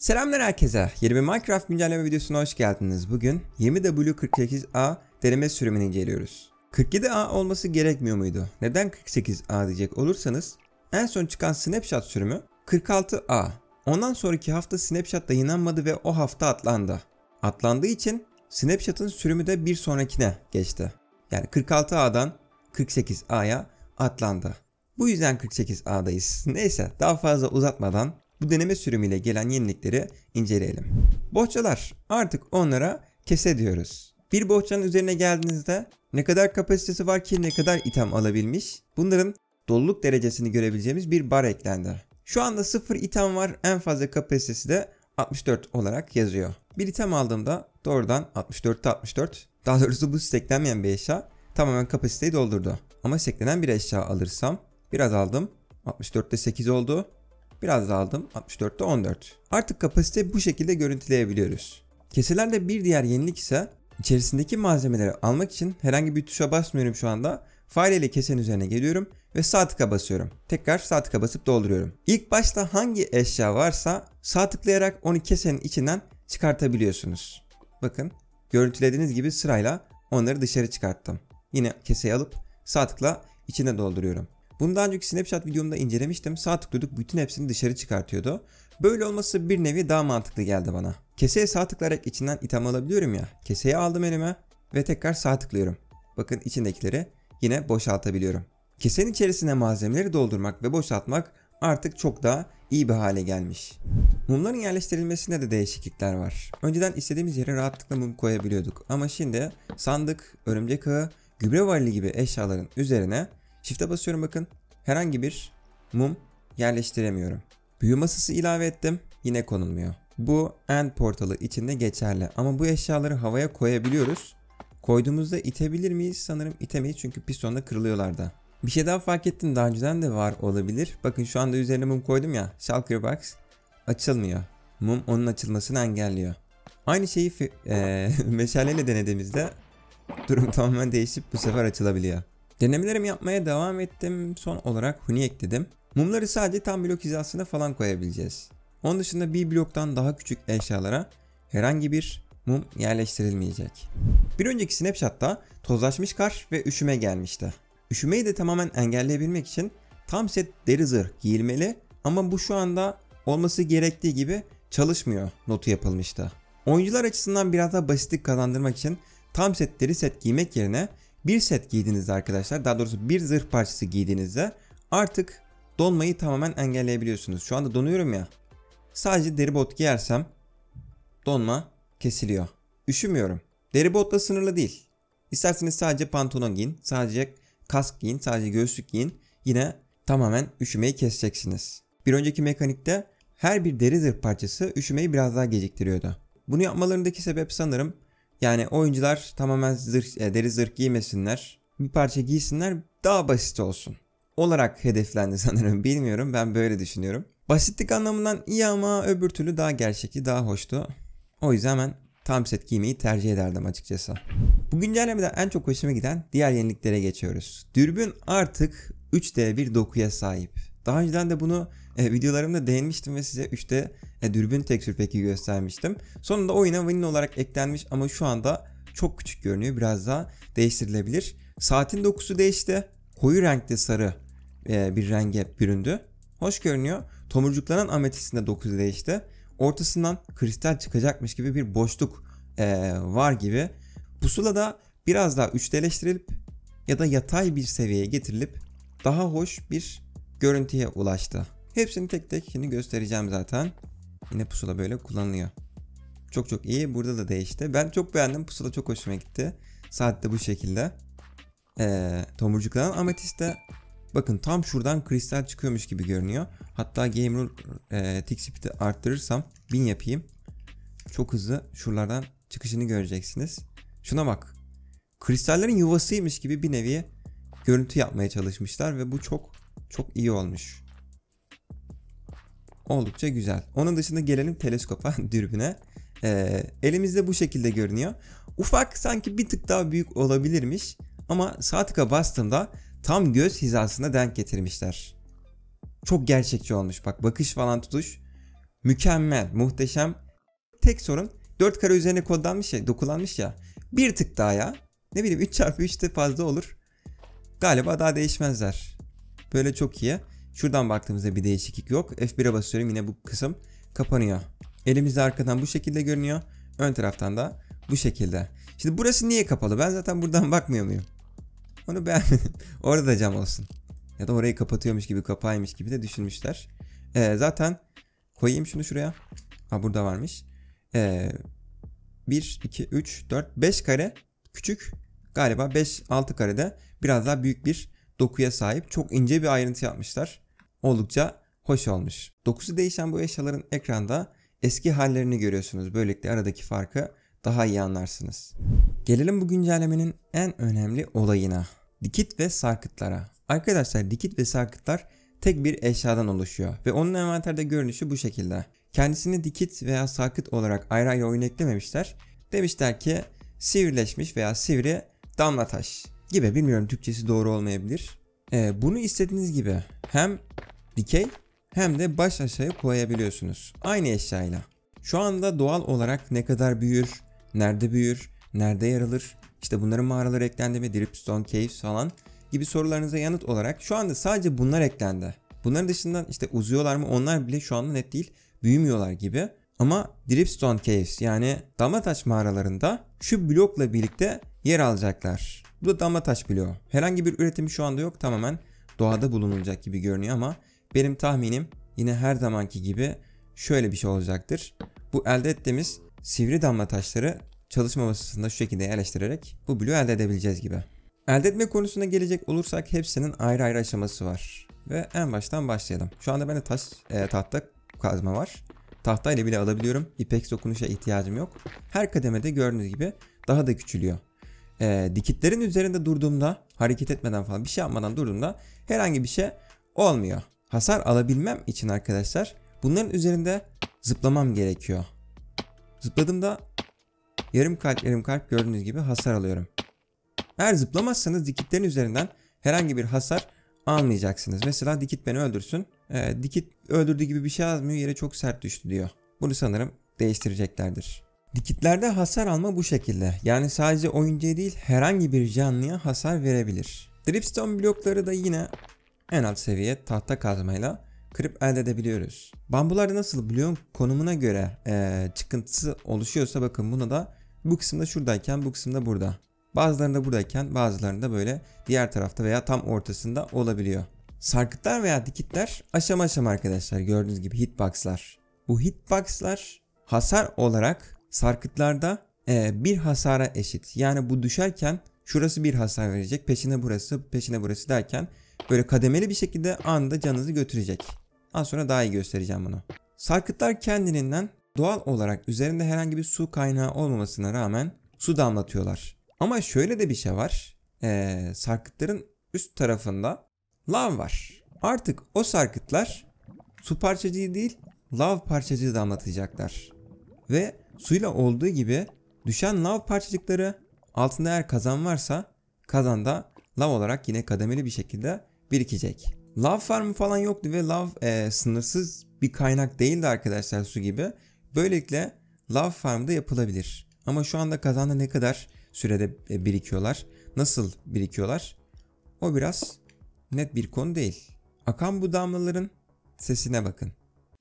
Selamlar herkese. Yeni bir Minecraft güncelleme videosuna hoş geldiniz. Bugün 20W48A deneme sürümünü inceliyoruz. 47A olması gerekmiyor muydu? Neden 48A diyecek olursanız en son çıkan Snapshot sürümü 46A. Ondan sonraki hafta Snapshot yayınlanmadı ve o hafta atlandı. Atlandığı için Snapshot'ın sürümü de bir sonrakine geçti. Yani 46A'dan 48A'ya atlandı. Bu yüzden 48A'dayız. Neyse, daha fazla uzatmadan bu deneme sürümüyle gelen yenilikleri inceleyelim. Bohçalar, artık onlara kese diyoruz. Bir bohçanın üzerine geldiğinizde ne kadar kapasitesi var ki ne kadar item alabilmiş, bunların doluluk derecesini görebileceğimiz bir bar eklendi. Şu anda 0 item var, en fazla kapasitesi de 64 olarak yazıyor. Bir item aldığımda doğrudan 64'te 64, daha doğrusu bu steklenmeyen bir eşya tamamen kapasiteyi doldurdu. Ama steklenen bir eşya alırsam biraz aldım, 64'te 8 oldu. Biraz daha aldım, 64'te 14. Artık kapasite bu şekilde görüntüleyebiliyoruz. Keselerde bir diğer yenilik ise içerisindeki malzemeleri almak için herhangi bir tuşa basmıyorum şu anda. Fareyle kesenin üzerine geliyorum ve sağ tıka basıyorum. Tekrar sağ tıka basıp dolduruyorum. İlk başta hangi eşya varsa sağ tıklayarak onu kesenin içinden çıkartabiliyorsunuz. Bakın, görüntülediğiniz gibi sırayla onları dışarı çıkarttım. Yine keseyi alıp sağ tıkla içine dolduruyorum. Bunu daha önceki Snapshot videomda incelemiştim. Sağ tıklıyorduk, bütün hepsini dışarı çıkartıyordu. Böyle olması bir nevi daha mantıklı geldi bana. Keseye sağ tıklayarak içinden item alabiliyorum ya. Keseyi aldım elime ve tekrar sağ tıklıyorum. Bakın, içindekileri yine boşaltabiliyorum. Kesenin içerisine malzemeleri doldurmak ve boşaltmak artık çok daha iyi bir hale gelmiş. Mumların yerleştirilmesinde de değişiklikler var. Önceden istediğimiz yere rahatlıkla mum koyabiliyorduk. Ama şimdi sandık, örümcek ağı, gübre varili gibi eşyaların üzerine Shift'e basıyorum, bakın. Herhangi bir mum yerleştiremiyorum. Büyü masası ilave ettim. Yine konulmuyor. Bu end portalı içinde geçerli. Ama bu eşyaları havaya koyabiliyoruz. Koyduğumuzda itebilir miyiz? Sanırım itemeyiz, çünkü pistonda kırılıyorlar da. Bir şey daha fark ettim. Daha önceden de var olabilir. Bakın, şu anda üzerine mum koydum ya. Shulker Box açılmıyor. Mum onun açılmasını engelliyor. Aynı şeyi meşaleyle denediğimizde durum tamamen değişip bu sefer açılabiliyor. Denemelerimi yapmaya devam ettim. Son olarak huni ekledim. Mumları sadece tam blok hizasına falan koyabileceğiz. Onun dışında bir bloktan daha küçük eşyalara herhangi bir mum yerleştirilmeyecek. Bir önceki Snapshot'ta tozlaşmış kar ve üşüme gelmişti. Üşümeyi de tamamen engelleyebilmek için tam set deri zırh giyilmeli, ama bu şu anda olması gerektiği gibi çalışmıyor notu yapılmıştı. Oyuncular açısından biraz daha basitlik kazandırmak için tam set deri set giymek yerine bir set giydiğinizde arkadaşlar, daha doğrusu bir zırh parçası giydiğinizde artık donmayı tamamen engelleyebiliyorsunuz. Şu anda donuyorum ya. Sadece deri bot giyersem donma kesiliyor. Üşümüyorum. Deri botla sınırlı değil. İsterseniz sadece pantolon giyin, sadece kask giyin, sadece göğüslük giyin. Yine tamamen üşümeyi keseceksiniz. Bir önceki mekanikte her bir deri zırh parçası üşümeyi biraz daha geciktiriyordu. Bunu yapmalarındaki sebep sanırım, yani oyuncular tamamen deri zırh giymesinler, bir parça giysinler, daha basit olsun olarak hedeflendi sanırım, bilmiyorum, ben böyle düşünüyorum. Basitlik anlamından iyi, ama öbür türlü daha gerçekçi, daha hoştu. O yüzden ben tam set giymeyi tercih ederdim açıkçası. Bu güncellemede en çok hoşuma giden diğer yeniliklere geçiyoruz. Dürbün artık 3D bir dokuya sahip. Daha önceden de bunu videolarımda değinmiştim ve size 3D dürbün tekstür peki göstermiştim. Sonunda oyuna vanilla olarak eklenmiş, ama şu anda çok küçük görünüyor. Biraz daha değiştirilebilir. Saatin dokusu değişti. Koyu renkte sarı bir renge büründü. Hoş görünüyor. Tomurcuklanan ametistin de dokusu değişti. Ortasından kristal çıkacakmış gibi bir boşluk var gibi. Pusula da biraz daha 3D'leştirilip ya da yatay bir seviyeye getirilip daha hoş bir görüntüye ulaştı. Hepsini tek tek şimdi göstereceğim zaten. Yine pusula böyle kullanılıyor. Çok iyi. Burada da değişti. Ben çok beğendim. Pusula çok hoşuma gitti. Saat de bu şekilde. Tomurcuklanan ametist de bakın tam şuradan kristal çıkıyormuş gibi görünüyor. Hatta Game Rule tick speed'i arttırırsam 1000 yapayım. Çok hızlı şuralardan çıkışını göreceksiniz. Şuna bak. Kristallerin yuvasıymış gibi bir nevi görüntü yapmaya çalışmışlar ve bu çok iyi olmuş. Oldukça güzel. Onun dışında gelelim teleskopa, dürbüne. Elimizde bu şekilde görünüyor. Ufak, sanki bir tık daha büyük olabilirmiş. Ama sağ tıka bastığımda tam göz hizasına denk getirmişler. Çok gerçekçi olmuş. Bak, bakış falan, tutuş Mükemmel, muhteşem. Tek sorun 4 kare üzerine kodlanmış ya, dokulanmış ya. Bir tık daha ya. Ne bileyim 3x3 de fazla olur. Galiba daha değişmezler. Böyle çok iyi. Şuradan baktığımızda bir değişiklik yok. F1'e basıyorum, yine bu kısım kapanıyor. Elimizde arkadan bu şekilde görünüyor. Ön taraftan da bu şekilde. Şimdi burası niye kapalı? Ben zaten buradan bakmıyor muyum? Onu beğenmedim. Orada da cam olsun. Ya da orayı kapatıyormuş gibi, kapağıymış gibi de düşünmüşler. Zaten koyayım şunu şuraya. Ha, burada varmış. 1, 2, 3, 4, 5 kare küçük. Galiba 5-6 karede biraz daha büyük bir dokuya sahip. Çok ince bir ayrıntı yapmışlar. Oldukça hoş olmuş. Dokusu değişen bu eşyaların ekranda eski hallerini görüyorsunuz. Böylelikle aradaki farkı daha iyi anlarsınız. Gelelim bu güncellemenin en önemli olayına. Dikit ve sarkıtlara. Arkadaşlar, dikit ve sarkıtlar tek bir eşyadan oluşuyor ve onun envanterde görünüşü bu şekilde. Kendisini dikit veya sarkıt olarak ayrı ayrı oyuna eklememişler. Demişler ki sivrileşmiş veya sivri damla taş gibi, bilmiyorum, Türkçesi doğru olmayabilir. Bunu istediğiniz gibi hem dikey hem de baş aşağıya koyabiliyorsunuz aynı eşyayla. Şu anda doğal olarak ne kadar büyür, nerede yer alır, işte bunların mağaraları eklendi mi, Dripstone Caves falan gibi sorularınıza yanıt olarak şu anda sadece bunlar eklendi. Bunların dışından işte uzuyorlar mı, onlar bile şu anda net değil, büyümüyorlar gibi. Ama Dripstone Caves, yani damlataş mağaralarında şu blokla birlikte yer alacaklar. Bu da damlataş bloğu. Herhangi bir üretimi şu anda yok, tamamen doğada bulunulacak gibi görünüyor ama benim tahminim yine her zamanki gibi şöyle bir şey olacaktır. Bu elde ettiğimiz sivri damlataşları çalışma masasında şu şekilde yerleştirerek bu bloğu elde edebileceğiz gibi. Elde etme konusuna gelecek olursak hepsinin ayrı ayrı aşaması var. Ve en baştan başlayalım. Şu anda bende tahta kazma var. Tahtayla bile alabiliyorum. İpex dokunuşa ihtiyacım yok. Her kademede gördüğünüz gibi daha da küçülüyor. Dikitlerin üzerinde durduğumda, hareket etmeden falan bir şey yapmadan durduğumda herhangi bir şey olmuyor. Hasar alabilmem için arkadaşlar bunların üzerinde zıplamam gerekiyor. Zıpladığımda yarım kalp gördüğünüz gibi hasar alıyorum. Eğer zıplamazsanız dikitlerin üzerinden herhangi bir hasar almayacaksınız. Mesela dikit beni öldürsün. Dikit öldürdüğü gibi bir şey yazmıyor, yere çok sert düştü diyor. Bunu sanırım değiştireceklerdir. Dikitlerde hasar alma bu şekilde. Yani sadece oyuncuya değil herhangi bir canlıya hasar verebilir. Dripstone blokları da yine en alt seviye tahta kazmayla kırıp elde edebiliyoruz. Bambularda nasıl bloğun konumuna göre çıkıntısı oluşuyorsa bakın buna da bu kısımda şuradayken bu kısımda burada. Bazılarında buradayken bazılarında böyle diğer tarafta veya tam ortasında olabiliyor. Sarkıtlar veya dikitler aşama aşama arkadaşlar, gördüğünüz gibi hitboxlar. Bu hitboxlar hasar olarak sarkıtlarda bir hasara eşit. Yani bu düşerken şurası bir hasar verecek, peşine burası derken böyle kademeli bir şekilde anında canınızı götürecek. Az sonra daha iyi göstereceğim bunu. Sarkıtlar kendiliğinden doğal olarak üzerinde herhangi bir su kaynağı olmamasına rağmen su damlatıyorlar. Ama şöyle de bir şey var. Sarkıtların üst tarafında lav var. Artık o sarkıtlar su parçacığı değil, lav parçacığı damlatacaklar. Ve suyla olduğu gibi düşen lav parçacıkları altında eğer kazan varsa kazanda lav olarak yine kademeli bir şekilde birikecek. Lav farmı falan yoktu ve lav sınırsız bir kaynak değildi arkadaşlar, su gibi. Böylelikle lav farmı da yapılabilir. Ama şu anda kazanda ne kadar sürede birikiyorlar, nasıl birikiyorlar, o biraz net bir konu değil. Akan bu damlaların sesine bakın.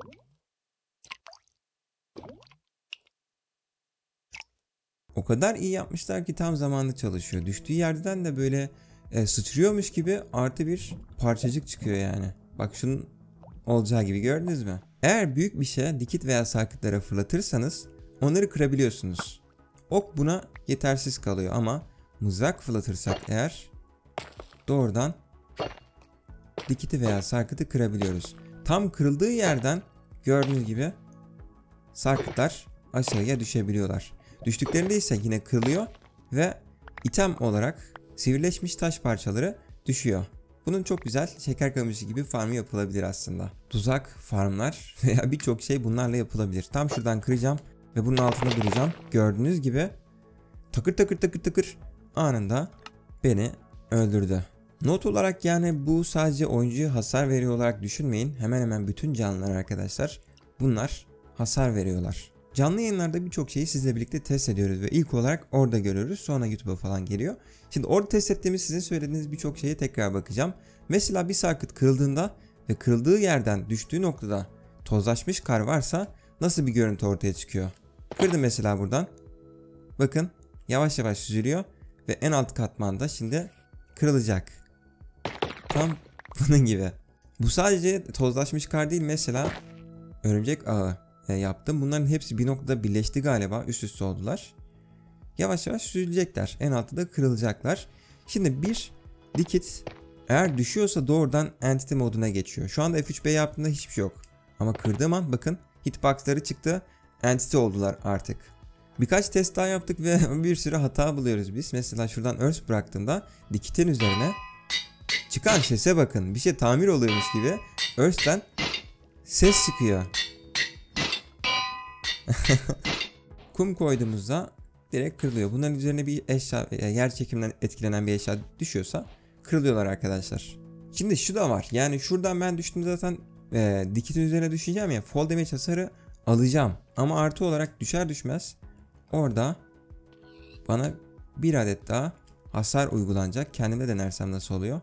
O kadar iyi yapmışlar ki tam zamanlı çalışıyor. Düştüğü yerden de böyle sıçrıyormuş gibi artı bir parçacık çıkıyor yani. Bak şunun olacağı gibi, gördünüz mü? Eğer büyük bir şey dikit veya sarkıtlara fırlatırsanız onları kırabiliyorsunuz. Ok buna yetersiz kalıyor ama mızrak fırlatırsak eğer doğrudan dikiti veya sarkıtı kırabiliyoruz. Tam kırıldığı yerden gördüğünüz gibi sarkıtlar aşağıya düşebiliyorlar. Düştüklerinde ise yine kırılıyor ve item olarak sivrileşmiş taş parçaları düşüyor. Bunun çok güzel şeker kamışı gibi farmı yapılabilir aslında. Tuzak farmlar veya birçok şey bunlarla yapılabilir. Tam şuradan kıracağım ve bunun altında duracağım. Gördüğünüz gibi takır takır anında beni öldürdü. Not olarak, yani bu sadece oyuncuya hasar veriyor olarak düşünmeyin. Hemen hemen bütün canlılar arkadaşlar bunlar hasar veriyorlar. Canlı yayınlarda birçok şeyi sizle birlikte test ediyoruz ve ilk olarak orada görüyoruz. Sonra YouTube'a falan geliyor. Şimdi orada test ettiğimiz, sizin söylediğiniz birçok şeye tekrar bakacağım. Mesela bir circuit kırıldığında ve kırıldığı yerden düştüğü noktada tozlaşmış kar varsa nasıl bir görüntü ortaya çıkıyor? Kırdım mesela buradan. Bakın yavaş yavaş süzülüyor ve en alt katmanda şimdi kırılacak. Tam bunun gibi. Bu sadece tozlaşmış kar değil, mesela örümcek ağı yaptım. Bunların hepsi bir noktada birleşti galiba. Üst üste oldular. Yavaş yavaş süzülecekler. En altta da kırılacaklar. Şimdi bir dikit eğer düşüyorsa doğrudan entity moduna geçiyor. Şu anda F3B yaptığımda hiçbir şey yok. Ama kırdığım an bakın hitboxları çıktı. Entity oldular artık. Birkaç test daha yaptık ve bir sürü hata buluyoruz biz. Mesela şuradan Earth bıraktığımda dikitin üzerine çıkan sese bakın. Bir şey tamir oluyormuş gibi Earth'ten ses çıkıyor. Kum koyduğumuzda direkt kırılıyor. Bunların üzerine bir eşya, yer çekiminden etkilenen bir eşya düşüyorsa kırılıyorlar arkadaşlar. Şimdi şu da var. Yani şuradan ben düştüm zaten dikitin üzerine düşeceğim ya. Fall damage hasarı alacağım. Ama artı olarak düşer düşmez orada bana bir adet daha hasar uygulanacak. Kendime denersem nasıl oluyor?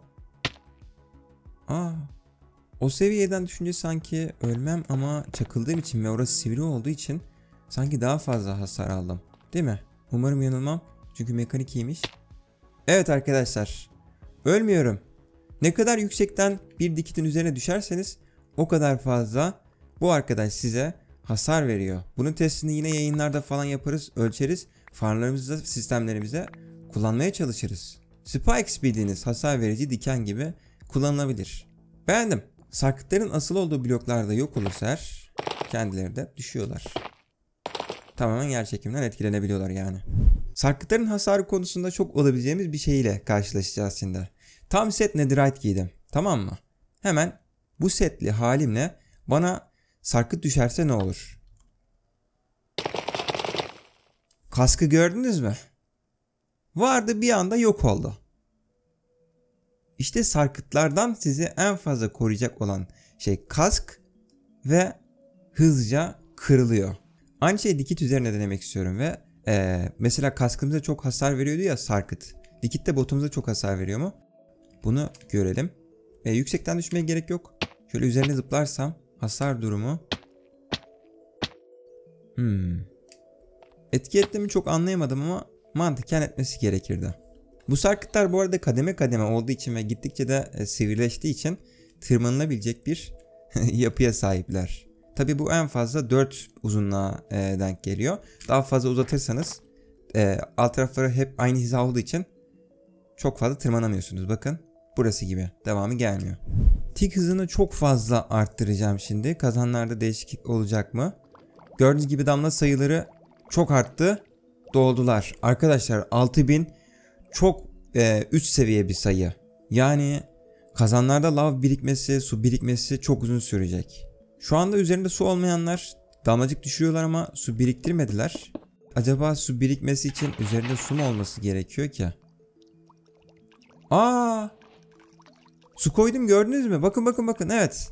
O seviyeden düşünce sanki ölmem ama çakıldığım için ve orası sivri olduğu için sanki daha fazla hasar aldım. Değil mi? Umarım yanılmam. Çünkü mekanik iyiymiş. Evet arkadaşlar. Ölmüyorum. Ne kadar yüksekten bir dikitin üzerine düşerseniz o kadar fazla bu arkadaş size hasar veriyor. Bunun testini yine yayınlarda falan yaparız, ölçeriz. Farmlarımızda, sistemlerimize kullanmaya çalışırız. Spikes bildiğiniz hasar verici diken gibi kullanılabilir. Beğendim. Sarkıtların asıl olduğu bloklarda yok olursa eğer kendileri de düşüyorlar. Tamamen yer çekiminden etkilenebiliyorlar yani. Sarkıtların hasarı konusunda çok olabileceğimiz bir şeyle karşılaşacağız şimdi. Tam set netherite giydim. Tamam mı? Hemen bu setli halimle bana sarkıt düşerse ne olur? Kaskı gördünüz mü? Vardı, bir anda yok oldu. İşte sarkıtlardan sizi en fazla koruyacak olan şey kask ve hızlıca kırılıyor. Aynı şeyi dikit üzerine denemek istiyorum ve mesela kaskımıza çok hasar veriyordu ya sarkıt. Dikit de botumuza çok hasar veriyor mu? Bunu görelim. Yüksekten düşmeye gerek yok. Şöyle üzerine zıplarsam hasar durumu. Etki etti mi çok anlayamadım ama mantıken etmesi gerekirdi. Bu sarkıtlar bu arada kademe kademe olduğu için ve gittikçe de sivrileştiği için tırmanılabilecek bir yapıya sahipler. Tabi bu en fazla 4 uzunluğa denk geliyor. Daha fazla uzatırsanız alt tarafları hep aynı hiza olduğu için çok fazla tırmanamıyorsunuz. Bakın burası gibi devamı gelmiyor. Tik hızını çok fazla arttıracağım şimdi. Kazanlarda değişiklik olacak mı? Gördüğünüz gibi damla sayıları çok arttı. Doldular. Arkadaşlar 6000 çok üst seviye bir sayı. Yani kazanlarda lav birikmesi, su birikmesi çok uzun sürecek. Şu anda üzerinde su olmayanlar damlacık düşürüyorlar ama su biriktirmediler. Acaba su birikmesi için üzerinde su mu olması gerekiyor ki? Su koydum, gördünüz mü? Bakın evet.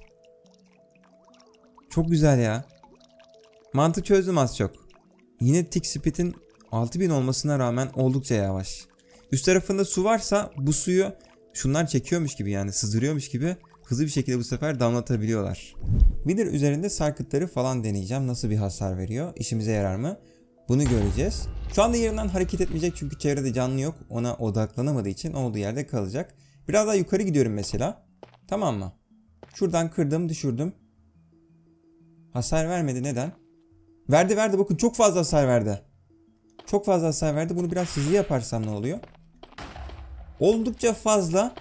Çok güzel ya. Mantık çözdüm az çok. Yine tick speed'in 6000 olmasına rağmen oldukça yavaş. Üst tarafında su varsa bu suyu şunlar çekiyormuş gibi, yani sızdırıyormuş gibi hızlı bir şekilde bu sefer damlatabiliyorlar. Wither üzerinde sarkıtları falan deneyeceğim. Nasıl bir hasar veriyor? İşimize yarar mı? Bunu göreceğiz. Şu anda yerinden hareket etmeyecek çünkü çevrede canlı yok. Ona odaklanamadığı için olduğu yerde kalacak. Biraz daha yukarı gidiyorum mesela. Tamam mı? Şuradan kırdım, düşürdüm. Hasar vermedi. Neden? Verdi. Bakın çok fazla hasar verdi. Çok fazla hasar verdi. Bunu biraz hızlı yaparsam ne oluyor? Oldukça fazla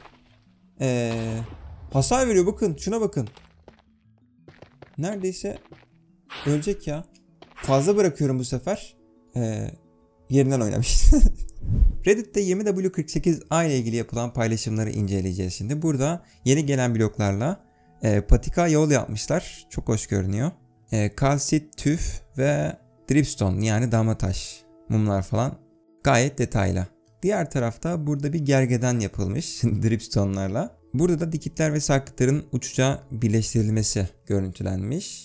hasar veriyor. Bakın şuna bakın. Neredeyse ölecek ya. Fazla bırakıyorum bu sefer. Yerinden oynamış. Reddit'te YemiW48A ile ilgili yapılan paylaşımları inceleyeceğiz şimdi. Burada yeni gelen bloklarla patika yol yapmışlar. Çok hoş görünüyor. Kalsit, tüf ve dripstone, yani damla taş, mumlar falan gayet detaylı. Diğer tarafta burada bir gergeden yapılmış dripstone'larla. Burada da dikitler ve sarkıtların uçuca birleştirilmesi görüntülenmiş.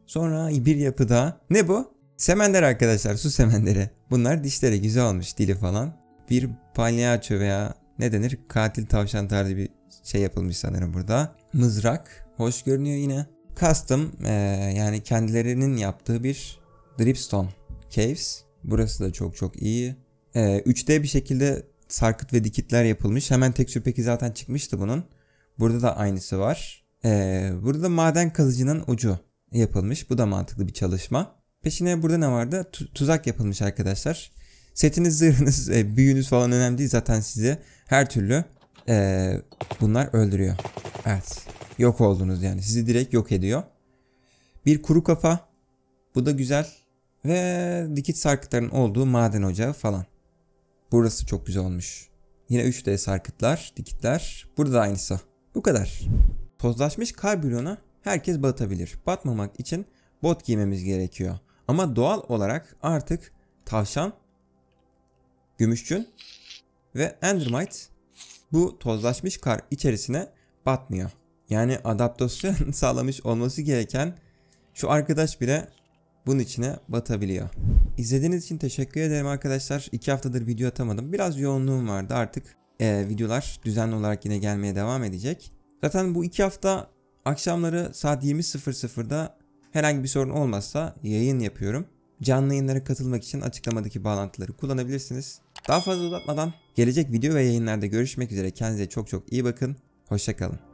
Sonra bir yapıda. Ne bu? Semender arkadaşlar, su semenderi. Bunlar dişleri güzel olmuş, dili falan. Bir palyaço veya ne denir, katil tavşan tarzı bir şey yapılmış sanırım burada. Mızrak. Hoş görünüyor yine. Custom yani kendilerinin yaptığı bir dripstone caves. Burası da çok çok iyi. 3D bir şekilde sarkıt ve dikitler yapılmış. Hemen tekstür peki zaten çıkmıştı bunun. Burada da aynısı var. Burada da maden kazıcının ucu yapılmış. Bu da mantıklı bir çalışma. Peşine burada ne vardı? Tuzak yapılmış arkadaşlar. Setiniz, zırhınız, büyünüz falan önemli değil. Zaten sizi her türlü bunlar öldürüyor. Evet. Yok oldunuz yani. Sizi direkt yok ediyor. Bir kuru kafa. Bu da güzel. Ve dikit sarkıtların olduğu maden ocağı falan. Burası çok güzel olmuş. Yine 3D sarkıtlar, dikitler. Burada da aynısı. Bu kadar. Tozlaşmış kar bloğuna herkes batabilir. Batmamak için bot giymemiz gerekiyor. Ama doğal olarak artık tavşan, gümüşçün ve endermite bu tozlaşmış kar içerisine batmıyor. Yani adaptasyon sağlamış olması gereken şu arkadaş bile bunun içine batabiliyor. İzlediğiniz için teşekkür ederim arkadaşlar. 2 haftadır video atamadım. Biraz yoğunluğum vardı. Artık videolar düzenli olarak yine gelmeye devam edecek. Zaten bu 2 hafta akşamları saat 20.00'da herhangi bir sorun olmazsa yayın yapıyorum. Canlı yayınlara katılmak için açıklamadaki bağlantıları kullanabilirsiniz. Daha fazla uzatmadan gelecek video ve yayınlarda görüşmek üzere. Kendinize çok çok iyi bakın. Hoşça kalın.